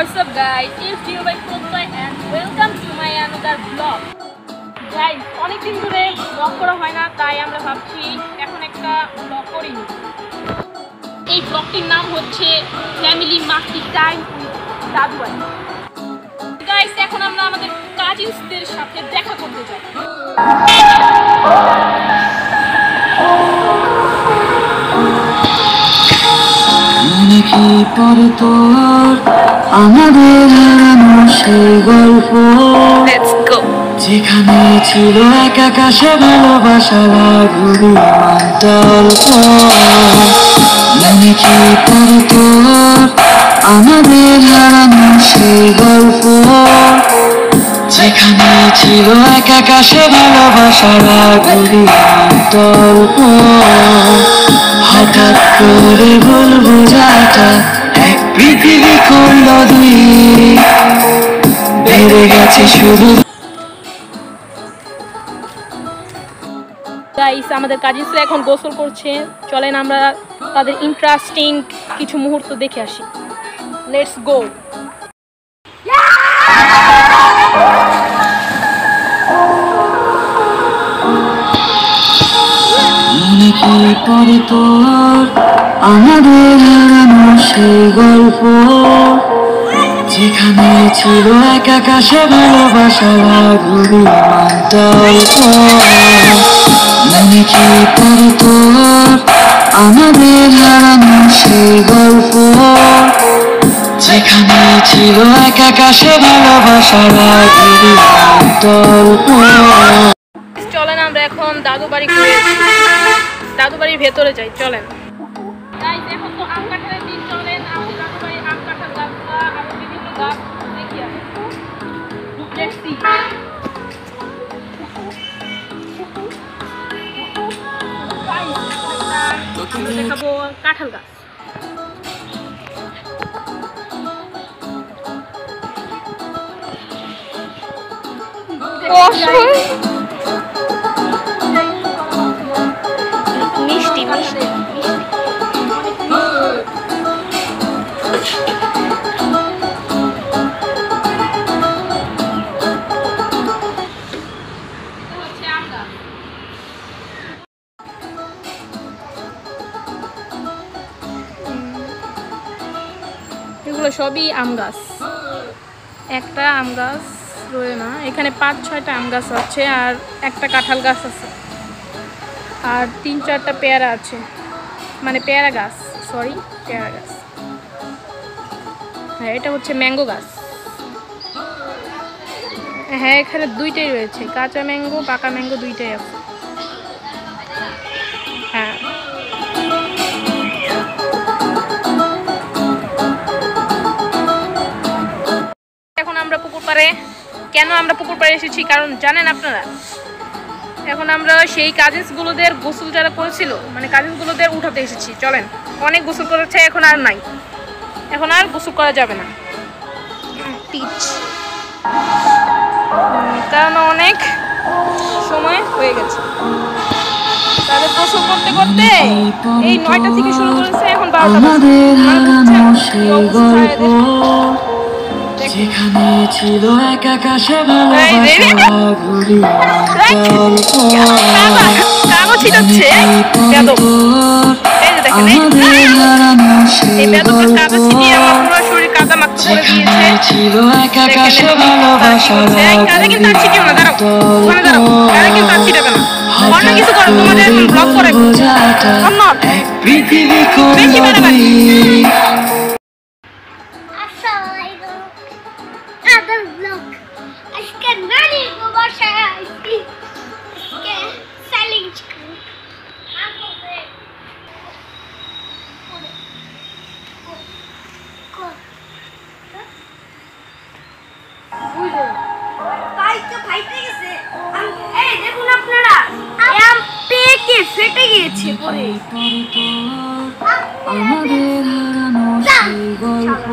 What's up guys, it's you by Protoy and welcome to my another vlog. Guys, অনেকদিন ধরে vlog করা হয় না, তাই আমরা ভাবছি এখন একটা vlog করি। এই vlogটির নাম হচ্ছে ফ্যামিলি মাস্টি টাইম উইথ দাদু ভাই। গাইস, এখন আমরা আমাদের কাজিনসদের সাথে দেখা করতে যাই। কি পরে তোর আমাদের হারানো সেই গল্প, যেখানে ছিল এক আকাশে ভালোবাসার আগুন অল্প। মনে কি পরে তোর আমাদের হারানো সেই গল্প, যেখানে ছিল এক আকাশে ভালোবাসার আগুন অল্প। হঠাৎ করে ভুল বোঝাটা এক পৃথিবী করল দুই, বেড়ে গেছে শুধু। গাইস, আমাদের কাজিনসরা এখন গোসল করছে, চলেন আমরা তাদের ইন্টারেস্টিং কিছু মুহূর্ত দেখে আসি। Let's go. মনে কি পরে তোর আমাদের হারানো সেই গল্প, যেখানে ছিল এক আকাশে ভালোবাসার আগুন অল্প। মনে কি পরে তোর আমাদের হারানো সেই গল্প, যেখানে ছিল এক আকাশে ভালোবাসার আগুন অল্প। চলেন আমরা এখন দাদু বাড়ি ঘুরে দাদু বাড়ির ভেতরে যাই, চলেন। গাইস, এখন তো আম কাঁঠালের দিন, চলেন আমাদের দাদু বাড়ির আম কাঁঠাল গাছগুলো আর বিভিন্ন গাছ দেখি আসি। Let's see. আমরা দেখাবো কাঁঠাল গাছ। মিষ্টি মিষ্টি এগুলো সবই আম গাছ। একটা আম গাছ রয়ে না, এখানে 5-6টা আম গাছ আছে আর একটা কাঁঠাল গাছ আছে আর 3-4টা পেয়ারা আছে, মানে পেয়ারা গাছ, সরি পেয়ারা গাছ। হ্যাঁ, এটা হচ্ছে ম্যাঙ্গো গাছ। হ্যাঁ, এখানে দুইটাই রয়েছে, কাঁচা ম্যাঙ্গো পাকা ম্যাঙ্গো দুইটাই আছে। হ্যাঁ, এখন আমরা পুকুর পাড়ে। কেন আমরা পুকুর পাড়ে এসেছি কারণ জানেন আপনারা, এখন আমরা সেই কাজিনসগুলোদের গোসল যারা করেছিল, মানে কাজিনসগুলোদের উঠাতে এসেছি। চলেন, অনেক গোসল করেছে, এখন আর নাই, এখন আর গোসল করা যাবে না কারণ অনেক সময় হয়ে গেছে। তাদের গোসল করতে করতে এই 9টা থেকে শুরু করেছে, এখন 12টা বাজে। যেখানে ছিল এক আকাশে ভালোবাসার আগুন অল্প। ছিটাচ্ছে আমাদের হারানো সেই গল্প, যেখানে ছিল এক আকাশে ভালোবাসার আগুন অল্প। এক পৃথিবী করল দুই। আমাদের হারানো সেই গল্প,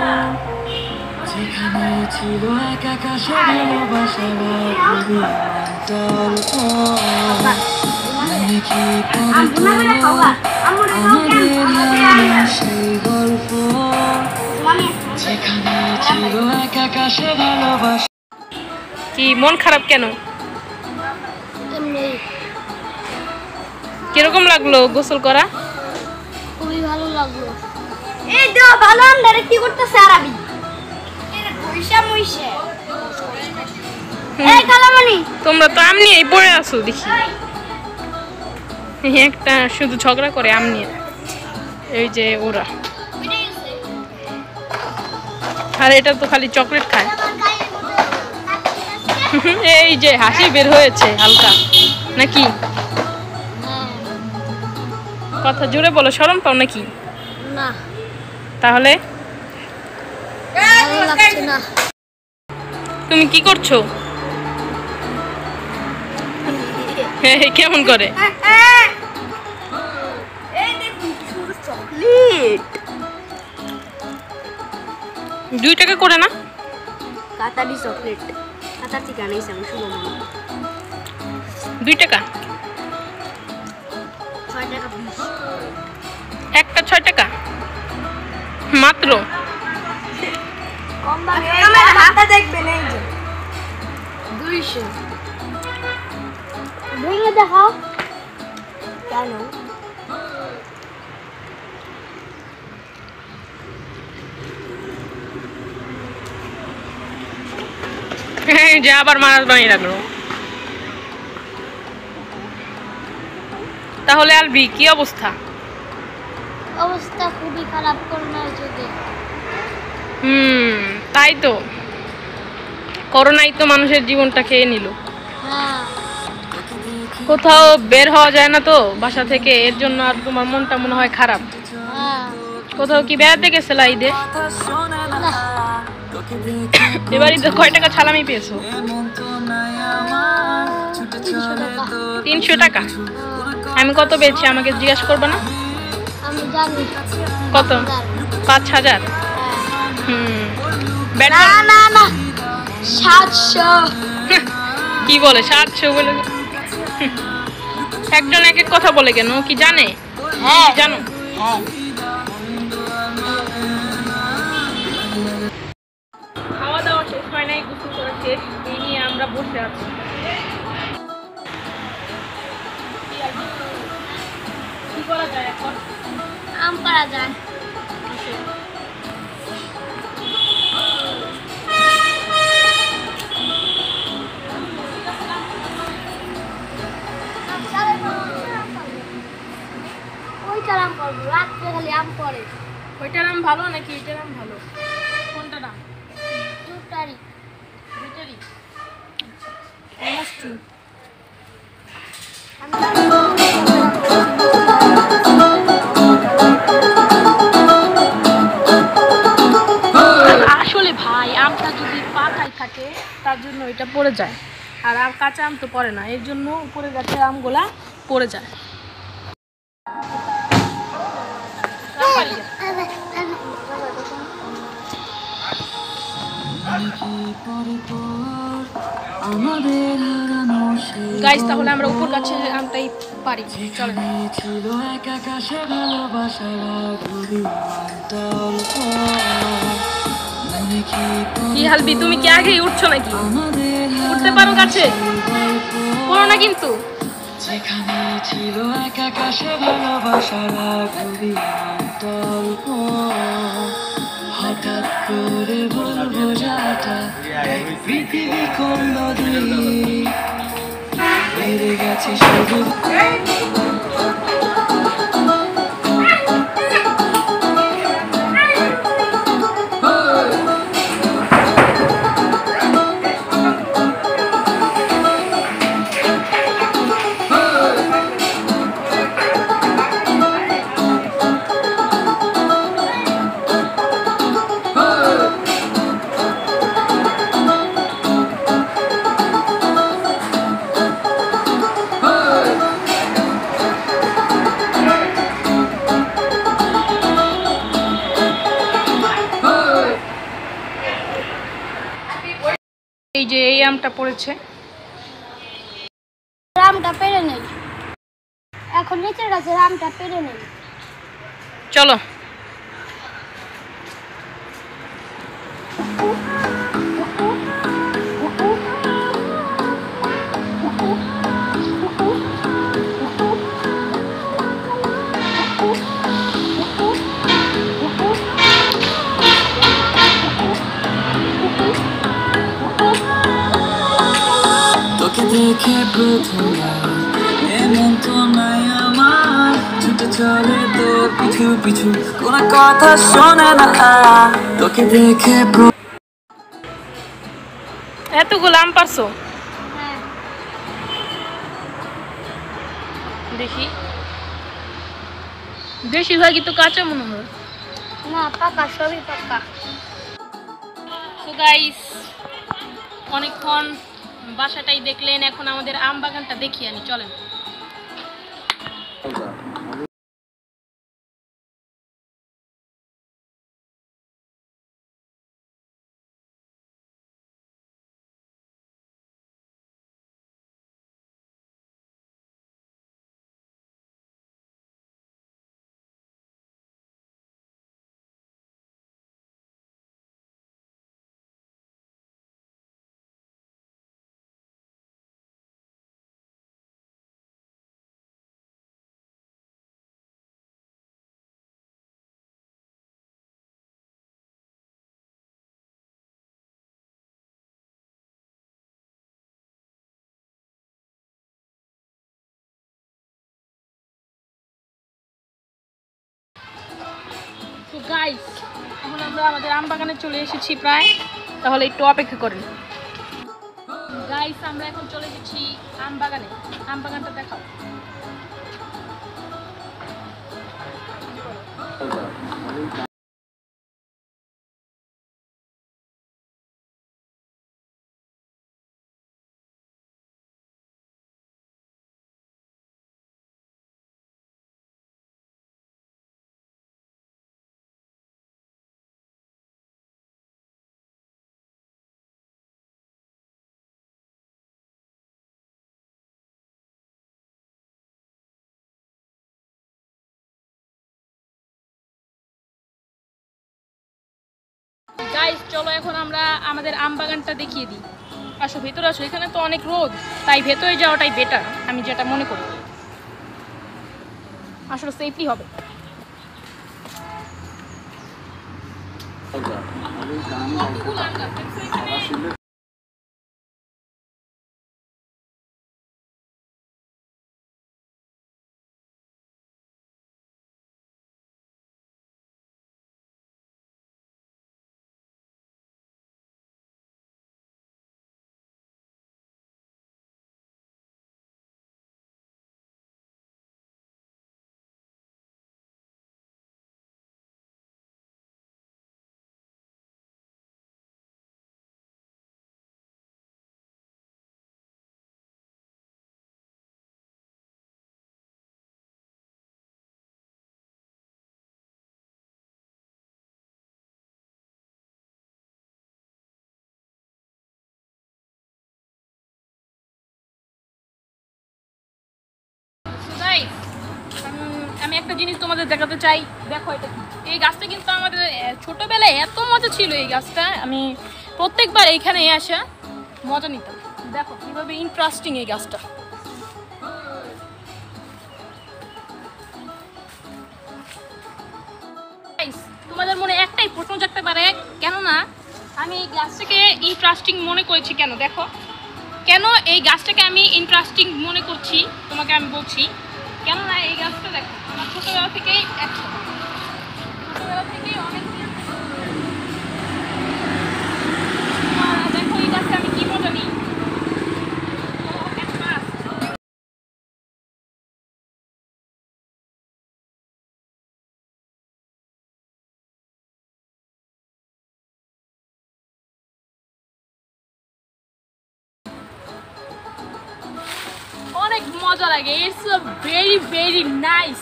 যেখানে ছিল এক আকাশে ভালোবাসার আগুন অল্প। মনে কি পরে তোর আমাদের হারানো সেই গল্প, কি মন খারাপ কেন? কিরকম লাগলো গোসল করা? খুবই ভালো লাগলো। এই তো ভালো আমরা কি করতেছে আরবি এর পয়সা মইছে। এই কালামণি তোমরা তো আম নিয়েই পড়ে আছো দেখি। একটা শুধু ঝগড়া করে আম নিয়ে। এই যে ওরা, আর এটা তো খালি চকলেট খায়। এই যে হাসি বের হয়েছে হালকা নাকি? কথা জোরে বলো, শরম পাও নাকি? না তাহলে ভালো লাগছে না। তুমি কি করছো? কেমন করে? এই দেখুন শুধু চকলেট। 2 টাকা করে না? কাতারি চকলেট কাতার থেকে আনাইছি আমি শুভ মামা। 2 টাকা 6 টাকা 20 একটা 6 টাকা মাত্র। কম দামে আমার হাতে দেখবেন এই যে 200 ভেঙে দেখাও কেন? যে আবার মারাজ বানিয়ে রাখলো। তাহলে আলবি কি অবস্থা? অবস্থা খুবই খারাপ করোনার যুগে। তাই তো, করোনাই তো মানুষের জীবনটা খেয়ে নিল। হ্যাঁ কোথাও বের হওয়া যায় না তো বাসা থেকে, এর জন্য আর তোমার মনটা মনে হয় খারাপ। হ্যাঁ কোথাও কি বেড়াতে গেছিলা ঈদে? এবারই তো কয় টাকা সালামি পেয়েছো? 300 টাকা। আমি কত পেয়েছি আমাকে জিজ্ঞাসা করবো না? আমি জানি কত? 5000। না না না 700 কি বলে 700 বলে? একজন এক এক কথা বলে কেন, কি জানে? হ্যাঁ জানো? হ্যাঁ খাওয়া দাওয়া শেষ হয় নাই, গোসল করা শেষ, এই নিয়ে আমরা বসে আছি। কি করা যায় এখন? আম পাড়া যায়। ওইটার আম করবো রাত্রে খালি আম পড়ে। ওইটার আম ভালো নাকি এটার আম ভালো? কোনটা দাম? দুটারই দুইটারই। আসলে ভাই আমটা যদি পাকাই থাকে তার জন্য এটা পড়ে যায়, আর কাঁচা আম তো পড়ে না, এর জন্য উপরে গাছের আমগুলা পড়ে যায়। গাইস তাহলে আমরা উপর গাছের আমটাই পারি, চলেন। কি হালবি, তুমি কি আগেই উঠছো নাকি? উঠতে পারো গাছে? পড়ো না কিন্তু। যেখানে ছিল এক আকাশে ভালোবাসার আগুলি অন্তল্প, হঠাৎ করে বলবো যাটা পৃথিবী কোন নদী বেড়ে গেছে শুধু। এই যে এই আমটা পড়েছে, আমটা পেরে নেই, এখন নিচের গাছের আমটা পেরে নেই। চলো। তোকে দেখে প্রথমবার এমন তো নাই আমার, ছুটে চলে তোর পিছু পিছু, কোনো কথা শোনে না। তোকে দেখে এতগুলো আম পারছো? হ্যাঁ। দেখি, বেশিরভাগই তো কাঁচা মনে হয়। না পাকা, সবই পাকা। তো গাইস, অনেকক্ষণ বাসাটাই দেখলেন, এখন আমাদের আম বাগানটা দেখিয়ে আনি, চলেন। তো গাইস, এখন আমরা আমাদের আম বাগানে চলে এসেছি প্রায়, তাহলে একটু অপেক্ষা করেন। গাইস, আমরা এখন চলে এসেছি আম বাগানে। আম বাগানটা দেখাও। গাইস, চলো এখন আমরা আমাদের আম বাগানটা দেখিয়ে দিই। আসো, ভেতরে আসো। এখানে তো অনেক রোদ, তাই ভেতরে যাওয়াটাই বেটার, আমি যেটা মনে করি। আসলে সেফলি হবে। কতগুলো আম গাছ দেখছো এখানে? আমি একটা জিনিস তোমাদের দেখাতে চাই, দেখো এটা কি। এই গাছটা কিন্তু আমাদের ছোটবেলায় এত মজা ছিল। এই গাছটা আমি প্রত্যেকবার এইখানে আসা মজা নিতাম। দেখো কিভাবে ইন্টারেস্টিং এই গাছটা। তোমাদের মনে একটাই প্রশ্ন জাগতে পারে, কেননা আমি এই গাছটাকে ইন্টারেস্টিং মনে করেছি কেন। দেখো কেন এই গাছটাকে আমি ইন্টারেস্টিং মনে করছি, তোমাকে আমি বলছি। কেননা এই গাছটা দেখো আমার ছোটবেলা থেকেই অনেক দেখো এই গাছটা আমি কি মজা নিই। অনেক মজা লাগে। It's a very very nice.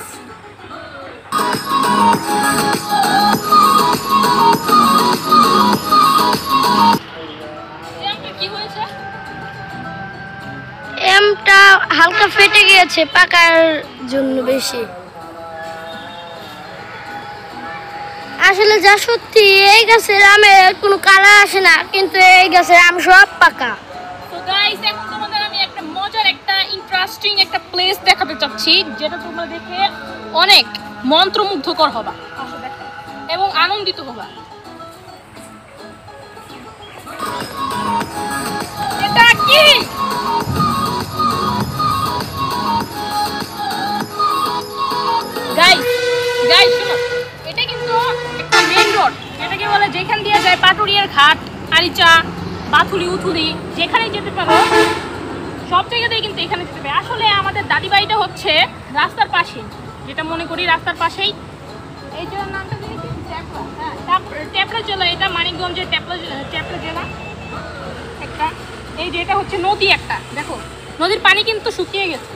কি হয়েছে? এমটা হালকা ফেটে গিয়েছে পাকার জন্য বেশি। আসলে যা সত্যি এই গাছের আমের কোনো কালার আসে না, কিন্তু এই গাছের আম সব পাকা। তো গাইস এখন তোমাদের আমি একটা মজার একটা ইন্টারেস্টিং একটা প্লেস দেখাতে চাচ্ছি, যেটা তোমরা দেখে অনেক মন্ত্রমুগ্ধকর হবা এবং আনন্দিত হবা। এটা কি? গাইস গাইস শুনো, এটা কিন্তু একটা মেইন রোড, যেটাকে বলে যেখান দিয়ে যায় পাটুরিয়ার ঘাট, আরিচা, বাথুলি, উথুলি, যেখানেই যেতে পারো সব জায়গাতেই কিন্তু এখানে যেতে পারে। আসলে আমাদের দাদি বাড়িটা হচ্ছে রাস্তার পাশে, যেটা মনে করি রাস্তার পাশেই। এই জেলার নামটা জানি কি? ট্যাপরা। হ্যাঁ, ট্যাপরা জেলা, এটা মানিকগঞ্জের ট্যাপরা জেলা একটা। এই যে এটা হচ্ছে নদী একটা, দেখো নদীর পানি কিন্তু শুকিয়ে গেছে।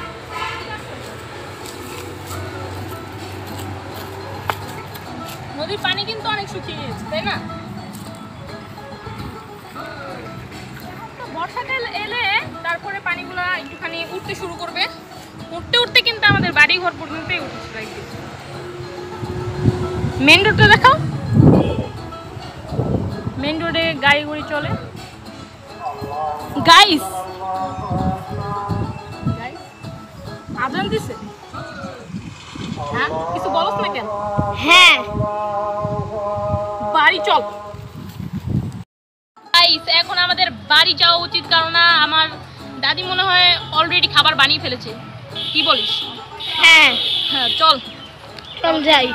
নদীর পানি কিন্তু অনেক শুকিয়ে গেছে, তাই না? তো বর্ষাকাল এলে তারপরে পানিগুলো একটুখানি উঠতে শুরু করবে। উঠতে উঠতে কিন্তু আমাদের বাড়ি ঘর পর্যন্তই উঠেছে। মেন রোডটা দেখাও, মেন রোডে গাড়ি গুড়ি চলে। গাইস আজান দিছে, হ্যাঁ কিছু বলছ না কেন? হ্যাঁ, বাড়ি চল। গাইস এখন আমাদের বাড়ি যাওয়া উচিত, কারণ আমার দাদি মনে হয় অলরেডি খাবার বানিয়ে ফেলেছে। কি বলিস? হ্যাঁ, হ্যাঁ চল চল যাই।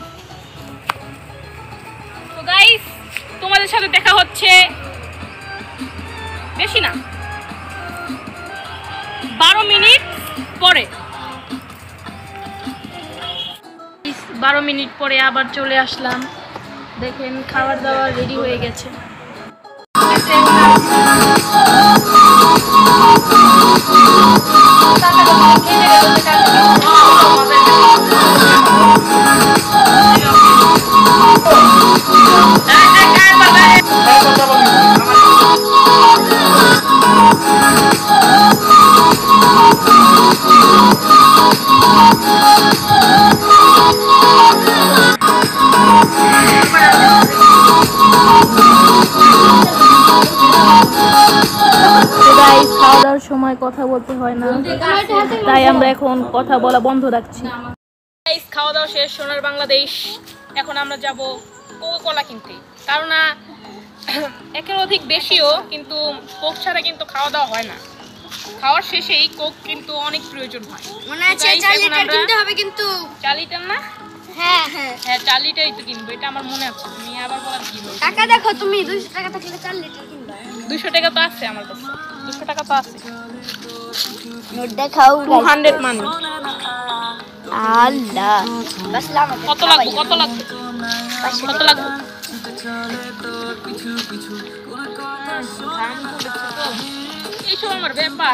তো গাইস তোমাদের সাথে দেখা হচ্ছে বেশি না 12 মিনিট পরে। 12 মিনিট পরে আবার চলে আসলাম। দেখেন খাবার দাবার রেডি হয়ে গেছে। খাওয়া দাওয়ার সময় কথা বলতে হয় না, তাই আমরা এখন কথা বলা বন্ধ রাখছি। খাওয়া দাওয়া শেষ, সোনার বাংলাদেশ। এখন আমরা যাব কোকা-কোলা কিনতে, কারণ একের অধিক বেশিও কিন্তু কোক ছাড়া কিন্তু খাওয়া দাওয়া হয় না। খাওয়ার শেষেই কোক কিন্তু অনেক প্রয়োজন হয়। মনে আছে 4 লিটার কিনতে হবে কিন্তু। 4 লিটার না? হ্যাঁ হ্যাঁ, 4 লিটারই তো কিনবো, এটা আমার মনে আছে। তুমি আবার বলার কি বলছো? টাকা দেখো, তুমি 200 টাকা থাকলে 4 লিটার কিনবা। 200 টাকা তো আছে আমার কাছে, 200 টাকা তো আছে। নোট দেখাও। 200 মানি। আল্লাহ, বাসলাম। কত লাগবে? কত লাগবে? কত লাগবে? এইসব আমার ব্যাপার,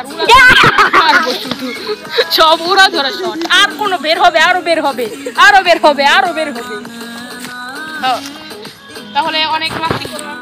সব উড়া ধরা শট। আর কোন বের হবে, আরো বের হবে, আরো বের হবে, আরো বের হবে। তাহলে অনেক মাস্তি করলাম।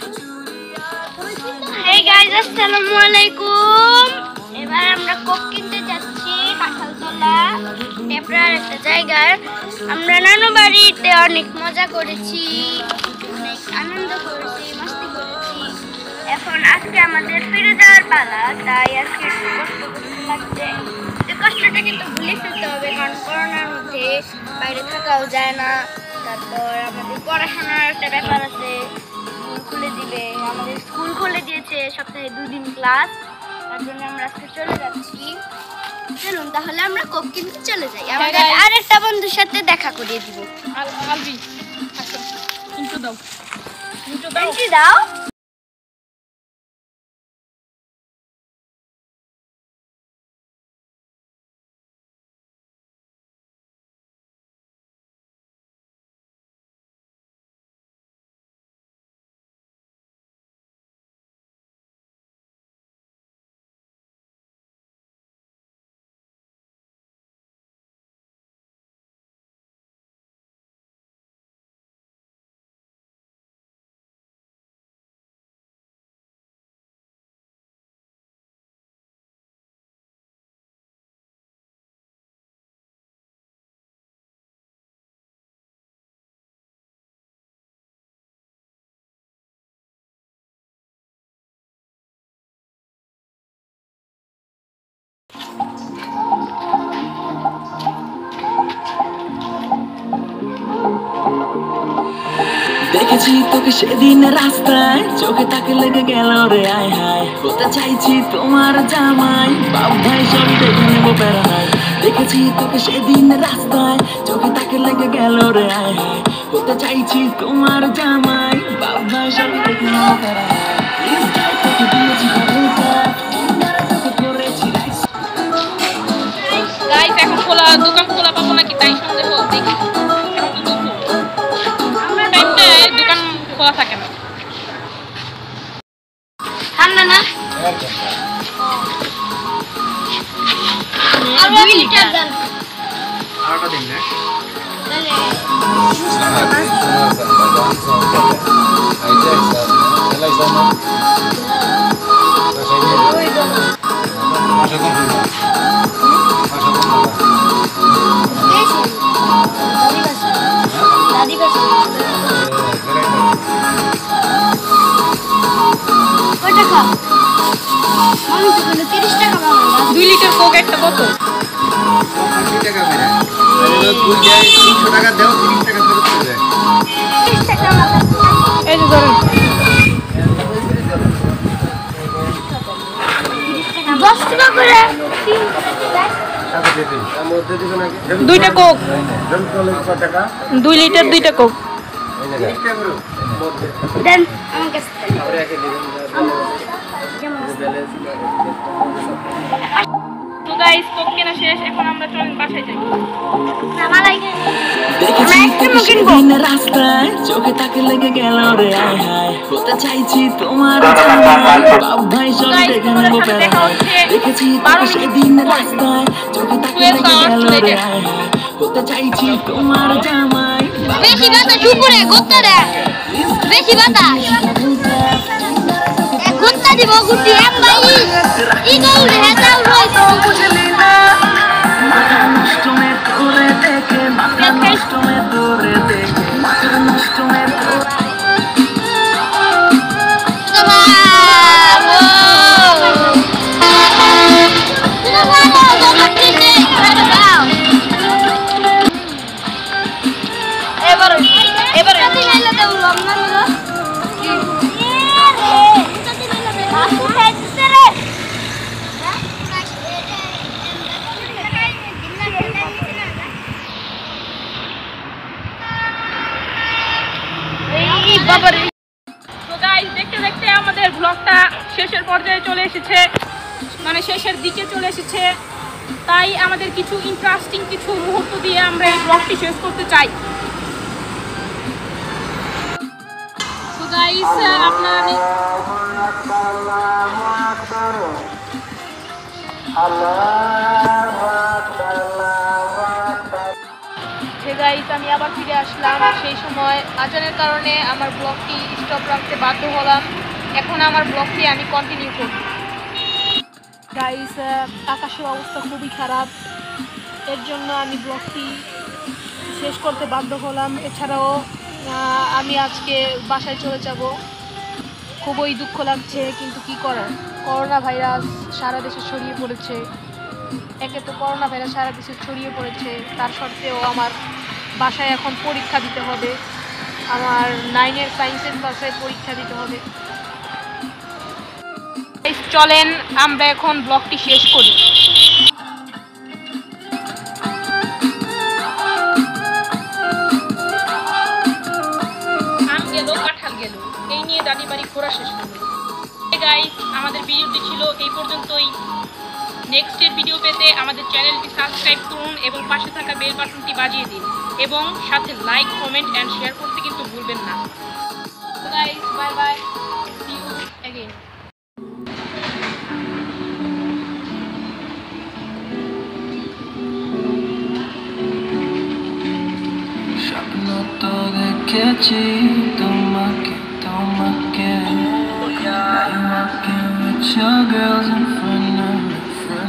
হেই গাইস, আসসালামু আলাইকুম। এবার আমরা কোক কিনতে যাচ্ছি কাঁঠালতলা টেপরার একটা জায়গায়। আমরা নানু বাড়িতে অনেক মজা করেছি, অনেক আনন্দ করেছি, মাস্তি করেছি। এখন আজকে আমাদের ফিরে যাওয়ার পালা, তাই আজকে একটু কষ্ট করতে লাগছে। এই কষ্টটা কিন্তু ভুলে ফেলতে হবে, কারণ করোনার মধ্যে বাইরে থাকাও যায় না। তারপর আমাদের পড়াশোনার একটা ব্যাপার আছে, খুলে দিবে। আমাদের স্কুল খুলে দিয়েছে, সপ্তাহে 2 দিন ক্লাস। তার জন্য আমরা আজকে চলে যাচ্ছি। চলুন তাহলে আমরা কোক কিনতে চলে যাই। আমাদের আরেকটা বন্ধুর সাথে দেখা করিয়ে দিব। আলবি আচ্ছা, ইন্ট্রো দাও, ইন্ট্রো দাও। দাও। দেখেছি তোকে সেদিন রাস্তায়, চোখে তাকে লেগে গেল রে আয় হায়। হতে চাইছি তোমার জামাই, বাপ ভাই সব দেখে নেবো বেড়ায়। দেখেছি তোকে সেদিন রাস্তায়, চোখে তাকে লেগে গেল রে আয় হায়। হতে চাইছি তোমার জামাই, বাপ ভাই সব দেখে নেবো বেড়ায়। তোকে দিয়েছি ভালোটা, তোকে করেছি রাইস। গাইস এখন দোকান খোলা পাবো নাকি তাই সন্দেহ, দেখি। এখন তো দুপুর, আমরা টাইমটায় দোকান খোলা থাকে না। ঠান্ডা না? আর 2 লিটার দেন। আরেকটা দিন না। দাদি কাছে কয় টাকা? আমি তো বলে 30 টাকা পাবো। 2 লিটার কোক একটা কত? 80 টাকা মেরে। আরে তুই যাই 300 টাকা দাও, 30 টাকা ফেরত করে দে। 30 টাকা আমার কাছে। এই যে ধরেন 10 টাকা করে। টাকা দে দিন। তার মধ্যে দিবে নাকি? 2টা কোক, জল কলে কত টাকা? 2 লিটার 2টা কোক। এই জায়গা 30 টাকা করে মধ্যে। দেন আমার কাছে। আরে একে দিবেন তো গাইস কোক কেনা শেষ, এখন আমরা চলেন বাসায় যাই। আমার লাগে দেখেছি তোকে সেদিন রাস্তায়, চোখে তাকে লেগে গেল রে আয় হায়। হতে চাইছি তোমার জামাই, বাপ ভাই সব দেখে নেবো বেড়ায়। দেখেছি তোকে সেদিন রাস্তায়, চোখে তাকে লেগে গেল রে আয় হায়। হতে চাইছি তোমার জামাই, বেশি বাতাস উপরে গোত্তা দে। বেশি বাতাস এক গোত্তা দিব গুটি এম ভাই ইগল হেতাও রইতো বুঝলি না মাথা নষ্ট মে তোরে দেখে, মাথা নষ্ট মে তোরে দেখে, মাথা নষ্ট মে তোরে। এবারে দিলে দেব লম্বা মিলো আসু খাইছে রে এই বাবারে। তো গাইস দেখতে দেখতে আমাদের ব্লগটা শেষের পর্যায়ে চলে এসেছে, মানে শেষের দিকে চলে এসেছে। তাই আমাদের কিছু ইন্টারেস্টিং কিছু মুহূর্ত দিয়ে আমরা এই ব্লগটি শেষ করতে চাই। তো গাইস আপনারা গাইস আমি আবার ফিরে আসলাম। সেই সময় আজানের কারণে আমার ব্লগটি স্টপ রাখতে বাধ্য হলাম। এখন আমার ব্লগটি আমি কন্টিনিউ করব। গাইস আকাশের অবস্থা খুবই খারাপ, এর জন্য আমি ব্লগটি শেষ করতে বাধ্য হলাম। এছাড়াও আমি আজকে বাসায় চলে যাব, খুবই দুঃখ লাগছে, কিন্তু কি করার, করোনা ভাইরাস সারা দেশে ছড়িয়ে পড়েছে। একে তো করোনা ভাইরাস সারা দেশে ছড়িয়ে পড়েছে, তার সত্ত্বেও আমার বাসায় এখন পরীক্ষা দিতে হবে, আমার 9-এর সায়েন্সের বাসায় পরীক্ষা দিতে হবে। চলেন আমরা এখন ব্লগটি শেষ করি। আম গেল কাঁঠাল গেল, এই নিয়ে দাদি বাড়ি ঘোরা শেষ হলো। গাইস আমাদের ভিডিওটি ছিল এই পর্যন্তই। নেক্সটের ভিডিও পেতে আমাদের চ্যানেলটি সাবস্ক্রাইব করুন এবং পাশে থাকা বেল বাটনটি বাজিয়ে দিন এবং সাথে লাইক কমেন্ট এন্ড শেয়ার করতে কিন্তু ভুলবেন না। তো guys bye bye, see you again. স্বপ্ন তো দেখেছি তোমাকে তোমাকে, I'm walking with your girls in front of me,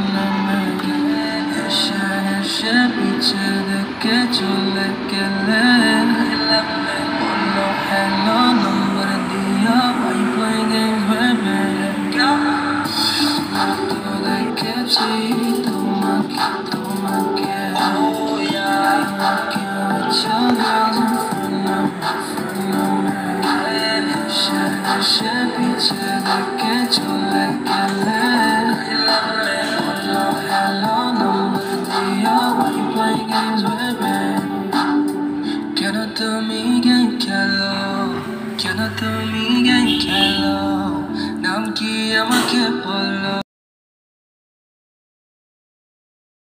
হেসে হেসে পিছে দেখে চলে গেলে, বললো hello নম্বর দিয়া, why you play games with me? স্বপ্ন তো দেখেছি তোমাকে